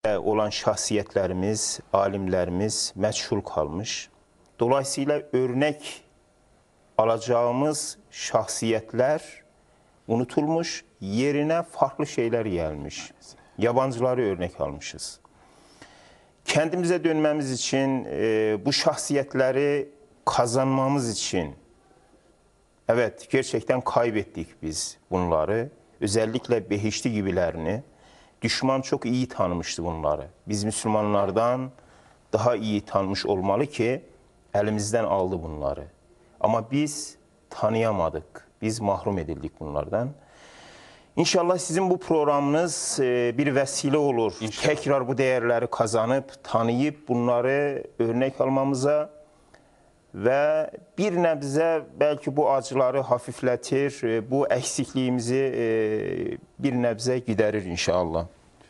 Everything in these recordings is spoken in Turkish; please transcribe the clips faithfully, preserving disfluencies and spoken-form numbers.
olan şahsiyetlerimiz, alimlerimiz meçhul kalmış. Dolayısıyla örnek alacağımız şahsiyetler unutulmuş, yerine farklı şeyler gelmiş. Yabancıları örnek almışız. Kendimize dönmemiz için, e, bu şahsiyetleri kazanmamız için, evet gerçekten kaybettik biz bunları. Özellikle Behişti gibilerini. Düşman çok iyi tanımıştı bunları. Biz Müslümanlardan daha iyi tanımış olmalı ki elimizden aldı bunları. Ama biz tanıyamadık. Biz mahrum edildik bunlardan. İnşallah sizin bu programınız bir vesile olur. İnşallah. Tekrar bu değerleri kazanıp, tanıyıp bunları örnek almamıza ve bir nebze belki bu acıları hafifletir, bu eksikliğimizi bir nebze giderir inşallah.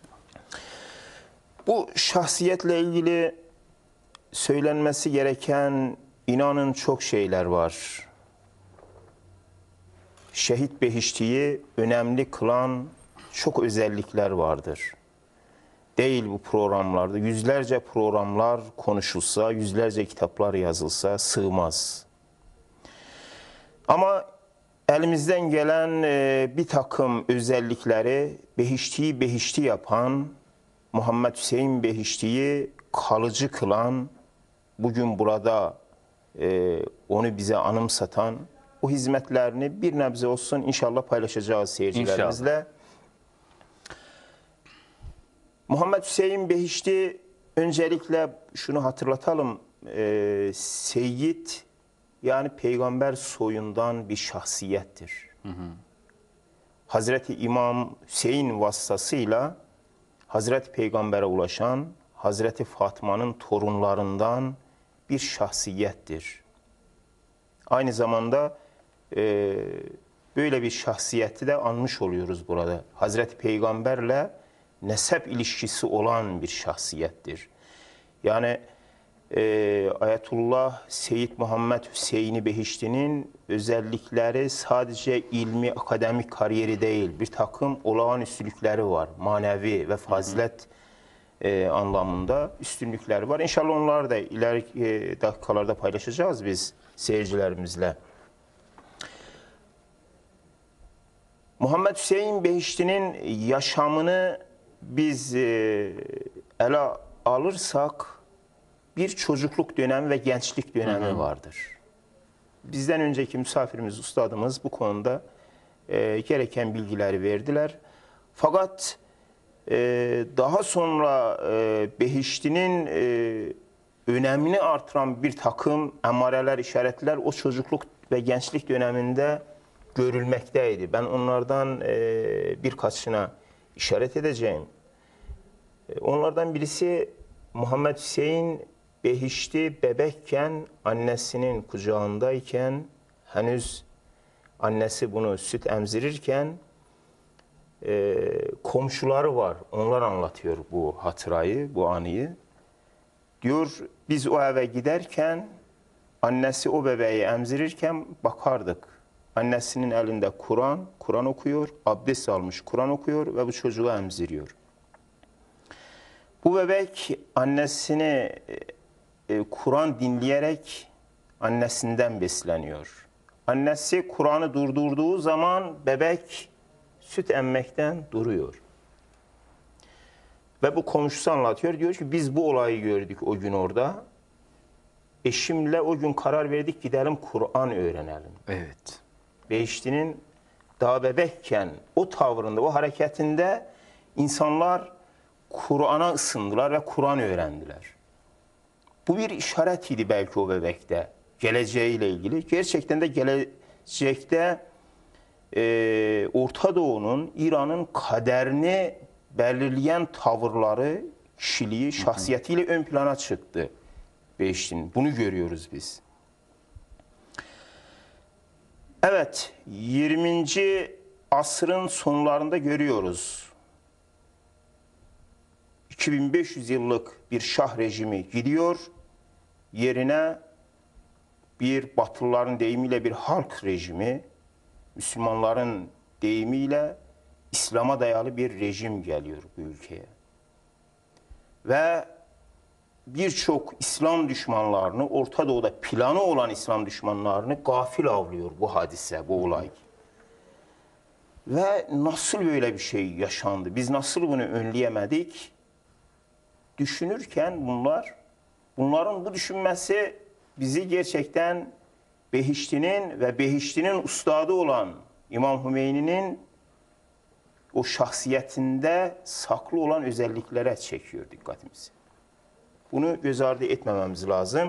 Bu şahsiyetle ilgili söylenmesi gereken inanın çok şeyler var. Şehit Behişti'yi önemli kılan çok özellikler vardır. Değil bu programlarda. Yüzlerce programlar konuşulsa, yüzlerce kitaplar yazılsa sığmaz. Ama elimizden gelen bir takım özellikleri Behişti'yi Behişti yapan, Muhammed Hüseyin Behişti'yi kalıcı kılan, bugün burada onu bize anımsatan o hizmetlerini bir nebze olsun inşallah paylaşacağız seyircilerimizle. İnşallah. Muhammed Hüseyin Behişti, öncelikle şunu hatırlatalım, e, Seyyid yani peygamber soyundan bir şahsiyettir. Hı hı. Hazreti İmam Hüseyin vasıtasıyla Hazreti Peygamber'e ulaşan Hazreti Fatma'nın torunlarından bir şahsiyettir. Aynı zamanda e, böyle bir şahsiyeti de anmış oluyoruz burada. Hazreti Peygamber'le nesep ilişkisi olan bir şahsiyettir. Yani e, Ayetullah Seyyid Muhammed Hüseyin Behişti'nin özellikleri sadece ilmi, akademik kariyeri değil, bir takım olağanüstülükleri var. Manevi ve fazilet e, anlamında üstünlükleri var. İnşallah onları da ileriki e, dakikalarda paylaşacağız biz seyircilerimizle. Muhammed Hüseyin Behişti'nin yaşamını biz e, ele alırsak bir çocukluk dönemi ve gençlik dönemi hı hı. vardır. Bizden önceki misafirimiz, ustadımız bu konuda e, gereken bilgileri verdiler. Fakat e, daha sonra e, Behişti'nin e, önemini artıran bir takım emareler, işaretler o çocukluk ve gençlik döneminde görülmekteydi. Ben onlardan e, birkaçına işaret edeceğim. E, onlardan birisi Muhammed Hüseyin Behişti bebekken annesinin kucağındayken, henüz annesi bunu süt emzirirken e, komşuları var. Onlar anlatıyor bu hatırayı, bu anıyı. Diyor biz o eve giderken annesi o bebeği emzirirken bakardık. Annesinin elinde Kur'an, Kur'an okuyor, abdest almış Kur'an okuyor ve bu çocuğu emziriyor. Bu bebek annesini e, Kur'an dinleyerek annesinden besleniyor. Annesi Kur'an'ı durdurduğu zaman bebek süt emmekten duruyor. Ve bu komşusu anlatıyor. Diyor ki biz bu olayı gördük o gün orada. Eşimle o gün karar verdik gidelim Kur'an öğrenelim. Evet. Behişti'nin daha bebekken o tavrında, o hareketinde insanlar Kur'an'a ısındılar ve Kur'an öğrendiler. Bu bir işaretiydi belki o bebekte, geleceğiyle ilgili. Gerçekten de gelecekte e, Orta Doğu'nun, İran'ın kaderini belirleyen tavırları, kişiliği, şahsiyetiyle ön plana çıktı Behişti'nin. Bunu görüyoruz biz. Evet, yirminci asrın sonlarında görüyoruz. iki bin beş yüz yıllık bir şah rejimi gidiyor, yerine bir Batılıların deyimiyle bir halk rejimi, Müslümanların deyimiyle İslam'a dayalı bir rejim geliyor bu ülkeye. ve birçok İslam düşmanlarını, Orta Doğu'da planı olan İslam düşmanlarını gafil avlıyor bu hadise, bu olay. Ve nasıl böyle bir şey yaşandı? Biz nasıl bunu önleyemedik? Düşünürken bunlar, bunların bu düşünmesi bizi gerçekten Behişti'nin ve Behişti'nin ustadı olan İmam Hümeyni'nin o şahsiyetinde saklı olan özelliklere çekiyor dikkatimizi. Bunu göz ardı etmememiz lazım.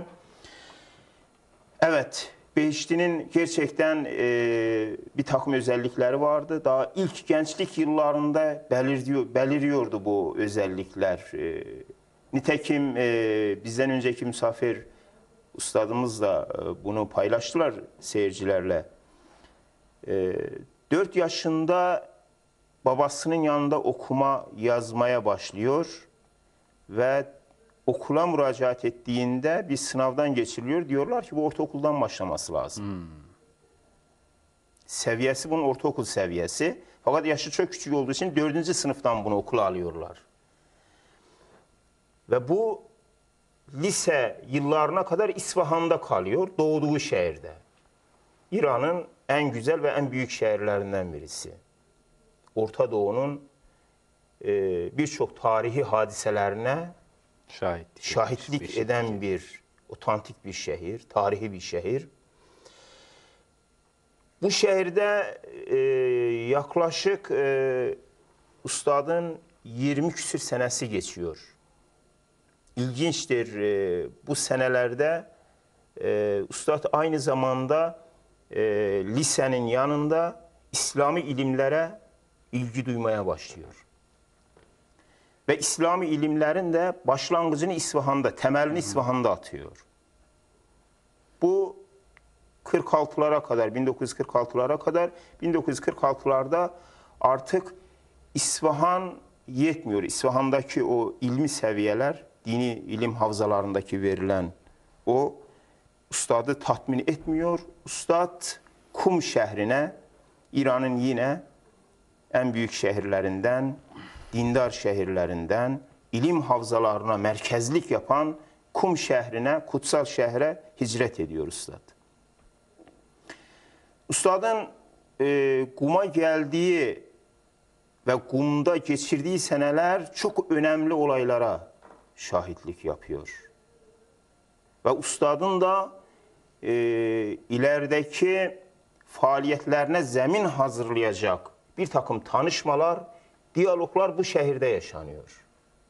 Evet, Behişti'nin gerçekten e, bir takım özellikleri vardı. Daha ilk gençlik yıllarında beliriyor, beliriyordu bu özellikler. E, nitekim e, bizden önceki misafir ustadımız da e, bunu paylaştılar seyircilerle. E, dört yaşında babasının yanında okuma, yazmaya başlıyor ve okula müracaat ettiğinde bir sınavdan geçiriliyor. Diyorlar ki bu ortaokuldan başlaması lazım. Hmm. Seviyesi bunun ortaokul seviyesi. Fakat yaşı çok küçük olduğu için dördüncü sınıftan bunu okula alıyorlar. Ve bu lise yıllarına kadar İsfahan'da kalıyor, doğduğu şehirde. İran'ın en güzel ve en büyük şehirlerinden birisi. Orta Doğu'nun e, birçok tarihi hadiselerine Şahitlik, şahitlik bir eden şehir. bir otantik bir şehir, tarihi bir şehir. Bu şehirde e, yaklaşık e, ustadın yirmi küsür senesi geçiyor. İlginçtir, e, bu senelerde e, ustad aynı zamanda e, lisenin yanında İslami ilimlere ilgi duymaya başlıyor. Ve İslami ilimlerin de başlangıcını İsfahan'da, temelini İsfahan'da atıyor. Bu kırk altılara kadar, bin dokuz yüz kırk altılara kadar, bin dokuz yüz kırk altılarda artık İsfahan yetmiyor. İsfahan'daki o ilmi seviyeler, dini ilim havzalarındaki verilen o ustadı tatmin etmiyor. Ustad Kum şehrine, İran'ın yine en büyük şehirlerinden, dindar şehirlerinden, ilim havzalarına merkezlik yapan Kum şehrine, kutsal şehre hicret ediyor ustad. Ustadın e, Kum'a geldiği ve Kum'da geçirdiği seneler çok önemli olaylara şahitlik yapıyor. Ve ustadın da e, ilerideki faaliyetlerine zemin hazırlayacak bir takım tanışmalar, diyaloglar bu şehirde yaşanıyor.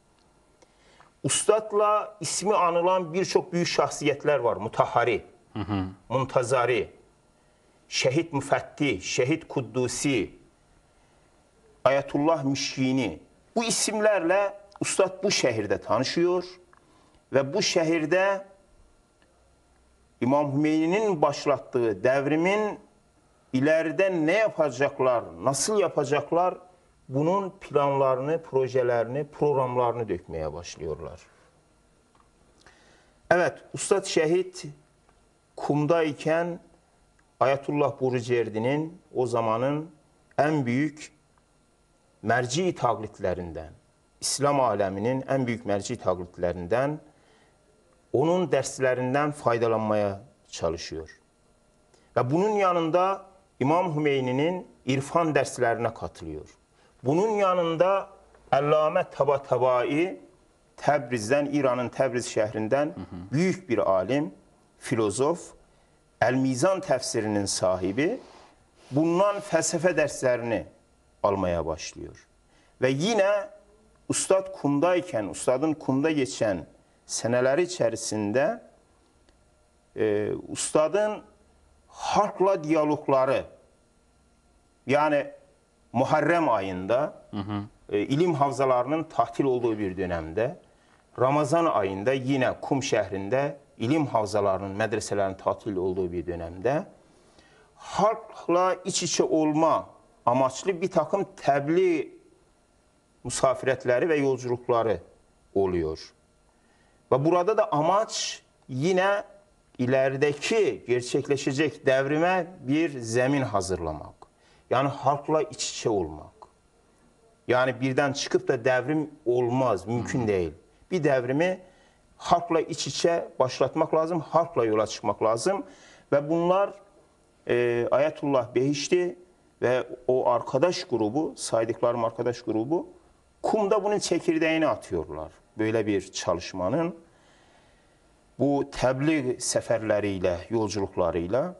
Ustadla ismi anılan birçok büyük şahsiyetler var. Mutahhari, hı hı. Muntazari, Şehit Müfetti, Şehit Kuddusi, Ayetullah Mişkini. Bu isimlerle ustad bu şehirde tanışıyor ve bu şehirde İmam Hümeyni'nin başlattığı devrimin ileride ne yapacaklar, nasıl yapacaklar, bunun planlarını, projelerini, programlarını dökmeye başlıyorlar. Evet, Ustad Şehit Kum'dayken Ayetullah Burucerdi'nin o zamanın en büyük merci taklitlerinden, İslam aleminin en büyük merci taklitlerinden, onun derslerinden faydalanmaya çalışıyor. Ve bunun yanında İmam Hümeyni'nin irfan derslerine katılıyor. Bunun yanında Allame Tabatabai, Təbriz'den, İran'ın Təbriz şehrinden hı hı. büyük bir alim, filozof, El-Mizan tefsirinin sahibi, bundan felsefe derslerini almaya başlıyor. Ve yine Ustad Kum'dayken, Ustadın Kum'da geçen seneler içerisinde e, Ustadın halkla diyalogları, yani Muharrem ayında hı hı. E, ilim havzalarının tahtil olduğu bir dönemde, Ramazan ayında yine Kum şehrinde ilim havzalarının, medreselerin tatil olduğu bir dönemde halkla iç içe olma amaçlı bir takım tebliğ musafiretleri ve yolculukları oluyor. Ve burada da amaç yine ilerideki gerçekleşecek devrime bir zemin hazırlamak. Yani halkla iç içe olmak. Yani birden çıkıp da devrim olmaz, mümkün değil. bir devrimi halkla iç içe başlatmak lazım, halkla yola çıkmak lazım. Ve bunlar e, Ayetullah Behişti ve o arkadaş grubu, saydıklarım arkadaş grubu, Kum'da bunun çekirdeğini atıyorlar. Böyle bir çalışmanın. Bu tebliğ seferleriyle, yolculuklarıyla.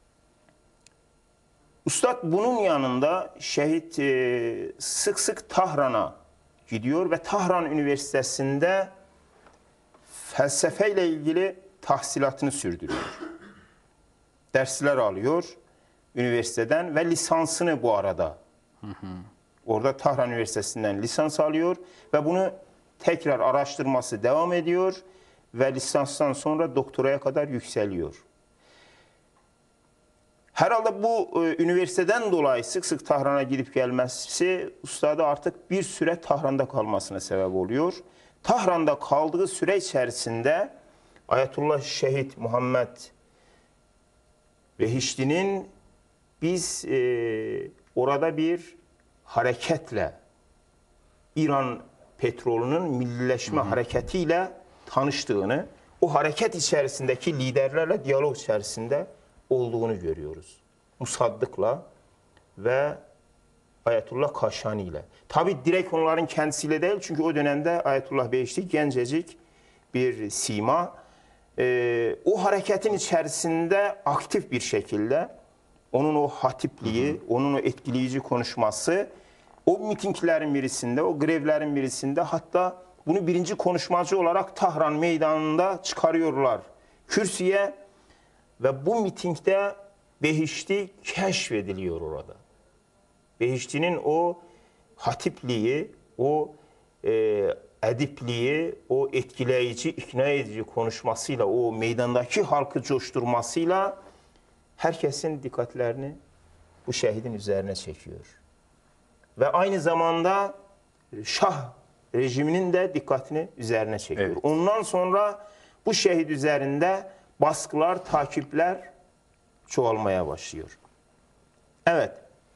Üstad bunun yanında şehit e, sık sık Tahran'a gidiyor ve Tahran Üniversitesi'nde felsefeyle ilgili tahsilatını sürdürüyor. Dersler alıyor üniversiteden ve lisansını bu arada. Hı hı. Orada Tahran Üniversitesi'nden lisans alıyor ve bunu tekrar araştırması devam ediyor ve lisanstan sonra doktoraya kadar yükseliyor. Herhalde bu e, üniversiteden dolayı sık sık Tahran'a gidip gelmesi üstadı artık bir süre Tahran'da kalmasına sebep oluyor. Tahran'da kaldığı süre içerisinde Ayetullah Şehit Muhammed Behişti'nin biz e, orada bir hareketle, İran petrolünün millileşme hı hı. hareketiyle tanıştığını, o hareket içerisindeki liderlerle diyalog içerisinde olduğunu görüyoruz. Musaddık'la ve Ayetullah Kaşani ile. Tabi direkt onların kendisiyle değil, çünkü o dönemde Ayetullah Behişti gencecik bir sima. Ee, o hareketin içerisinde aktif bir şekilde onun o hatipliği, hı hı. onun o etkileyici konuşması, o mitinglerin birisinde, o grevlerin birisinde, hatta bunu birinci konuşmacı olarak Tahran meydanında çıkarıyorlar kürsüye ve bu mitingde Behişti keşfediliyor orada. Behişti'nin o hatipliği, o e, edipliği, o etkileyici, ikna edici konuşmasıyla, o meydandaki halkı coşturmasıyla herkesin dikkatlerini bu şehidin üzerine çekiyor. Ve aynı zamanda Şah rejiminin de dikkatini üzerine çekiyor. Evet. Ondan sonra bu şehit üzerinde baskılar, takipler çoğalmaya başlıyor. Evet.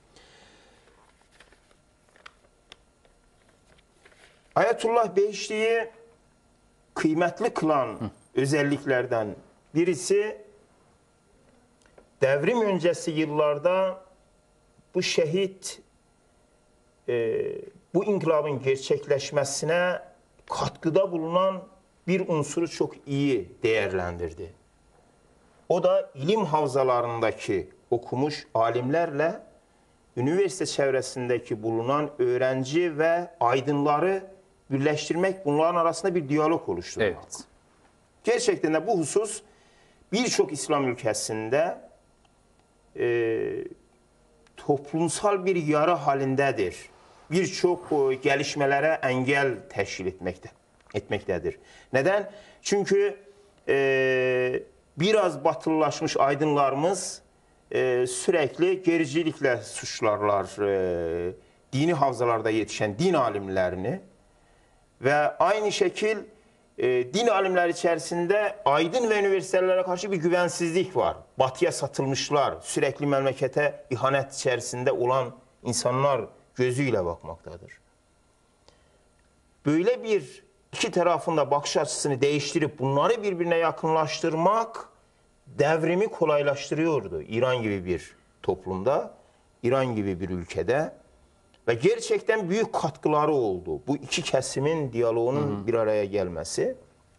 Ayetullah Behişti'yi kıymetli kılan Hı. özelliklerden birisi, devrim öncesi yıllarda bu şehit e, bu inkılabın gerçekleşmesine katkıda bulunan bir unsuru çok iyi değerlendirdi. O da ilim havzalarındaki okumuş alimlerle üniversite çevresindeki bulunan öğrenci ve aydınları birleştirmek, bunların arasında bir diyalog oluşturmak. Evet. Gerçekten de bu husus birçok İslam ülkesinde e, toplumsal bir yara halindedir. Birçok gelişmelere engel teşkil etmekte, etmektedir. Neden? Çünkü e, biraz batılılaşmış aydınlarımız e, sürekli gericilikle suçlarlar e, dini havzalarda yetişen din alimlerini ve aynı şekil e, din alimler içerisinde aydın ve üniversitelere karşı bir güvensizlik var. Batıya satılmışlar, sürekli memlekete ihanet içerisinde olan insanlar gözüyle bakmaktadır. Böyle bir iki tarafında bakış açısını değiştirip bunları birbirine yakınlaştırmak devrimi kolaylaştırıyordu İran gibi bir toplumda, İran gibi bir ülkede ve gerçekten büyük katkıları oldu. Bu iki kesimin diyaloğunun hı hı. bir araya gelmesi.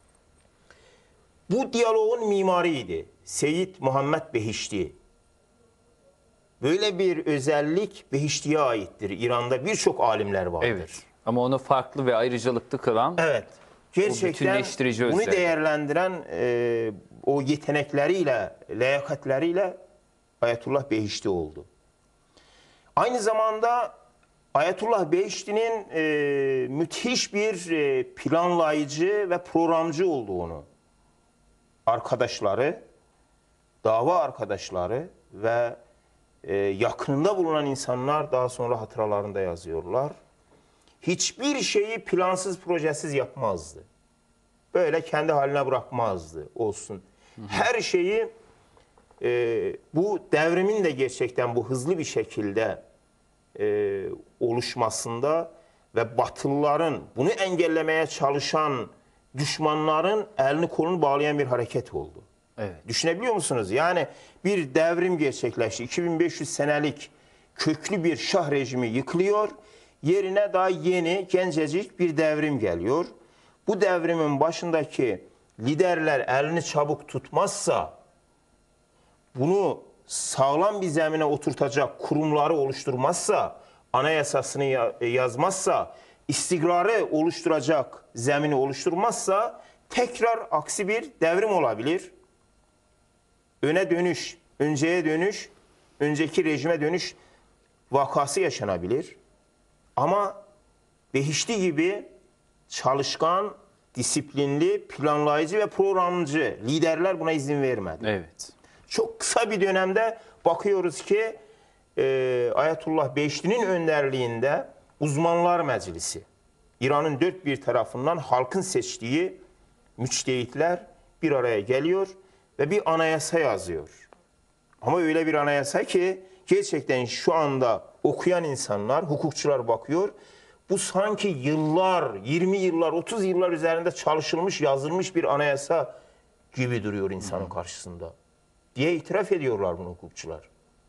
Bu diyaloğun mimariydi Seyyid Muhammed Behişti. Böyle bir özellik Behişti'ye aittir. İran'da birçok alimler vardır. Evet. Ama onu farklı ve ayrıcalıklı kılan, evet, gerçekten bunu özellik. değerlendiren e, o yetenekleriyle, liyakatleriyle Ayetullah Behişti oldu. Aynı zamanda Ayetullah Behişti'nin e, müthiş bir e, planlayıcı ve programcı olduğunu arkadaşları, dava arkadaşları ve e, yakınında bulunan insanlar daha sonra hatıralarında yazıyorlar. Hiçbir şeyi plansız, projesiz yapmazdı. Böyle kendi haline bırakmazdı olsun. Hı hı. Her şeyi e, bu devrimin de gerçekten bu hızlı bir şekilde e, oluşmasında ve Batılıların bunu engellemeye çalışan düşmanların elini kolunu bağlayan bir hareket oldu. Evet. Düşünebiliyor musunuz? Yani bir devrim gerçekleşti. iki bin beş yüz senelik köklü bir şah rejimi yıkılıyor. Yerine daha yeni, gencecik bir devrim geliyor. Bu devrimin başındaki liderler elini çabuk tutmazsa, bunu sağlam bir zemine oturtacak kurumları oluşturmazsa, anayasasını yazmazsa, istikrarı oluşturacak zemini oluşturmazsa tekrar aksi bir devrim olabilir. Öne dönüş, önceye dönüş, önceki rejime dönüş vakası yaşanabilir. Ama Behişti gibi çalışkan, disiplinli, planlayıcı ve programcı liderler buna izin vermedi. Evet. Çok kısa bir dönemde bakıyoruz ki e, Ayetullah Behişti'nin önderliğinde Uzmanlar Meclisi, İran'ın dört bir tarafından halkın seçtiği müçtehitler bir araya geliyor ve bir anayasa yazıyor. Ama öyle bir anayasa ki gerçekten şu anda okuyan insanlar, hukukçular bakıyor. Bu sanki yıllar, yirmi yıllar, otuz yıllar üzerinde çalışılmış, yazılmış bir anayasa gibi duruyor insanın karşısında diye itiraf ediyorlar bunu hukukçular.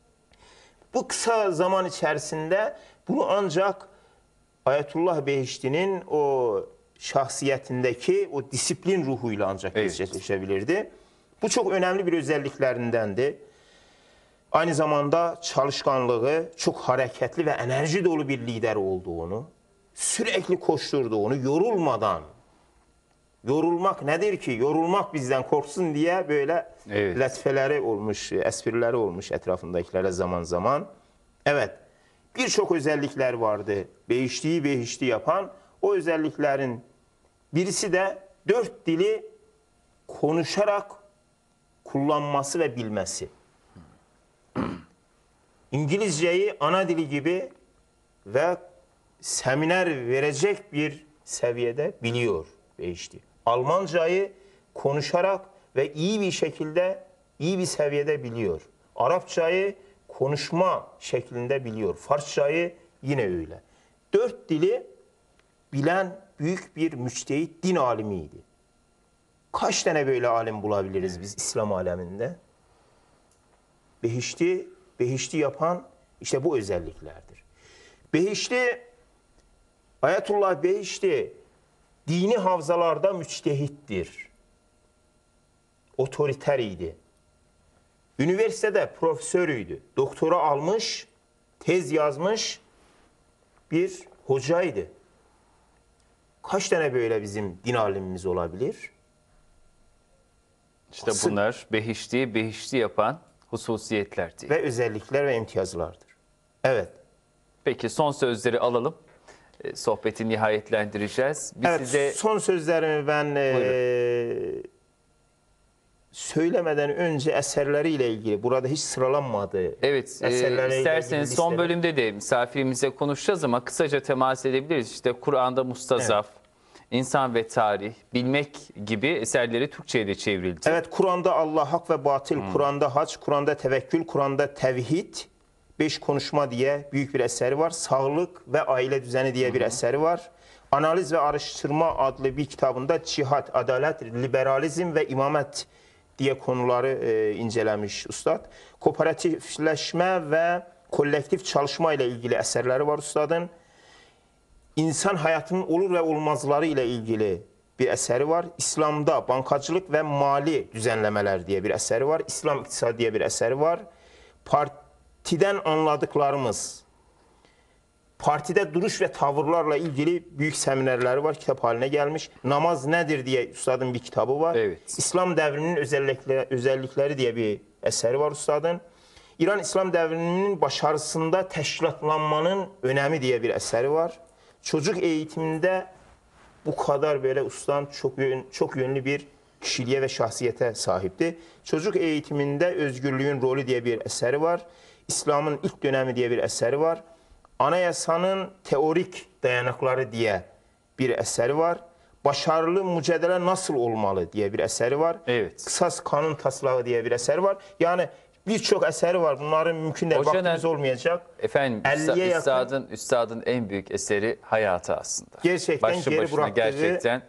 Bu kısa zaman içerisinde bunu ancak Ayetullah Behişti'nin o şahsiyetindeki o disiplin ruhuyla ancak evet. gerçekleşebilirdi. Bu çok önemli bir özelliklerindendi. Aynı zamanda çalışkanlığı, çok hareketli ve enerji dolu bir lider olduğunu, sürekli koşturduğunu, yorulmadan, yorulmak nedir ki? Yorulmak bizden korksun diye böyle evet. letfeleri olmuş, esprileri olmuş etrafındakilere zaman zaman. Evet, birçok özellikler vardı Behişti'yi Behişti yapan. O özelliklerin birisi de dört dili konuşarak kullanması ve bilmesi. İngilizceyi ana dili gibi ve seminer verecek bir seviyede biliyor Behişti. Almancayı konuşarak ve iyi bir şekilde, iyi bir seviyede biliyor. Arapçayı konuşma şeklinde biliyor. Farsçayı yine öyle. Dört dili bilen büyük bir müçtehit din alimiydi. Kaç tane böyle alim bulabiliriz biz İslam aleminde? Behişti, Behişti yapan işte bu özelliklerdir. Behişti, Ayetullah Behişti dini havzalarda müçtehittir. Otoriteriydi. Üniversitede profesörüydü. Doktora almış, tez yazmış bir hocaydı. Kaç tane böyle bizim din alimimiz olabilir? İşte Asıl bunlar Behişti'yi Behişti yapan hususiyetlerdi. ve özellikler ve imtiyazlardır. Evet. Peki son sözleri alalım. E, sohbeti nihayetlendireceğiz. Biz evet, size... son sözlerimi ben e, söylemeden önce eserleriyle ilgili, burada hiç sıralanmadı. Evet, e, isterseniz son bölümde de misafirimize konuşacağız ama kısaca temas edebiliriz. İşte Kur'an'da Mustazaf, evet. İnsan ve Tarih, Bilmek gibi eserleri Türkçe'ye de çevrildi. Evet, Kur'an'da Allah, hak ve batıl, hmm. Kur'an'da hac, Kur'an'da tevekkül, Kur'an'da tevhid, beş konuşma diye büyük bir eseri var. Sağlık ve aile düzeni diye bir hmm. eseri var. Analiz ve araştırma adlı bir kitabında cihat, adalet, liberalizm ve imamet diye konuları e, incelemiş ustad. Kooperatifleşme ve kolektif çalışma ile ilgili eserleri var ustadın. İnsan hayatının olur ve olmazları ile ilgili bir eseri var. İslam'da bankacılık ve mali düzenlemeler diye bir eseri var. İslam iktisadı diye bir eseri var. Partiden anladıklarımız, partide duruş ve tavırlarla ilgili büyük seminerleri var. Kitap haline gelmiş. Namaz nedir diye ustadın bir kitabı var. Evet. İslam devrinin özellikleri, özellikleri diye bir eseri var ustadın. İran İslam devrinin başarısında teşkilatlanmanın önemi diye bir eseri var. Çocuk eğitiminde bu kadar böyle ustan çok, yön, çok yönlü bir kişiliğe ve şahsiyete sahipti. Çocuk eğitiminde özgürlüğün rolü diye bir eseri var. İslam'ın ilk dönemi diye bir eseri var. Anayasanın teorik dayanakları diye bir eseri var. Başarılı mücadele nasıl olmalı diye bir eseri var. Evet. Kısas kanun taslağı diye bir eseri var. Yani birçok eseri var. Bunların mümkün değil. Vaktimiz olmayacak. Efendim üstadın, üstadın en büyük eseri hayatı aslında. Gerçekten Başlı geri başına bıraktığı... gerçekten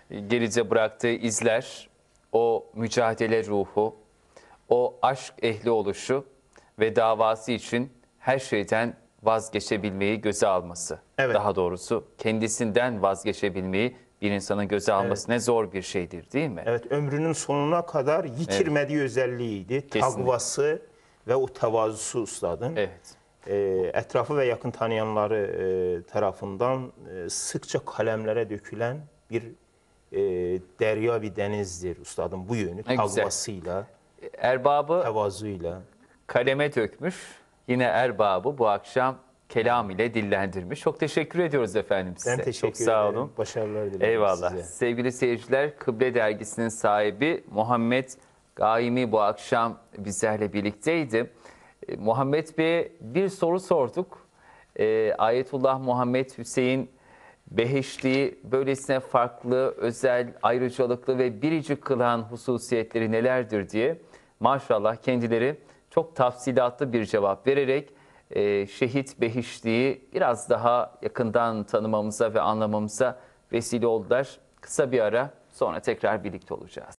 geride bıraktığı izler, o mücadele ruhu, o aşk ehli oluşu ve davası için her şeyden vazgeçebilmeyi göze alması. Evet. Daha doğrusu kendisinden vazgeçebilmeyi bir insanın göze alması Evet. ne zor bir şeydir, değil mi? Evet, ömrünün sonuna kadar yitirmediği özelliğiydi. Kesinlikle. Takvası ve o tevazusu ustadın. Evet. E, etrafı ve yakın tanıyanları e, tarafından e, sıkça kalemlere dökülen bir e, derya, bir denizdir ustadın bu yönü. Ne güzel. Takvasıyla, Erbabı tevazuyla. kaleme dökmüş. Yine erbabı bu akşam kelam ile dillendirmiş. Çok teşekkür ediyoruz efendim size. Ben teşekkür Çok sağ ederim. olun. Başarılar dilerim Eyvallah. size. Sevgili seyirciler, Kıble Dergisi'nin sahibi Muhammed Gaimi bu akşam bizlerle birlikteydi. E, Muhammed Bey'e bir soru sorduk. E, Ayetullah Muhammed Hüseyin Behişti'yi böylesine farklı, özel, ayrıcalıklı ve biricik kılan hususiyetleri nelerdir diye maşallah kendileri çok tafsilatlı bir cevap vererek e, Şehit Behişti'yi biraz daha yakından tanımamıza ve anlamamıza vesile oldular. Kısa bir ara, sonra tekrar birlikte olacağız.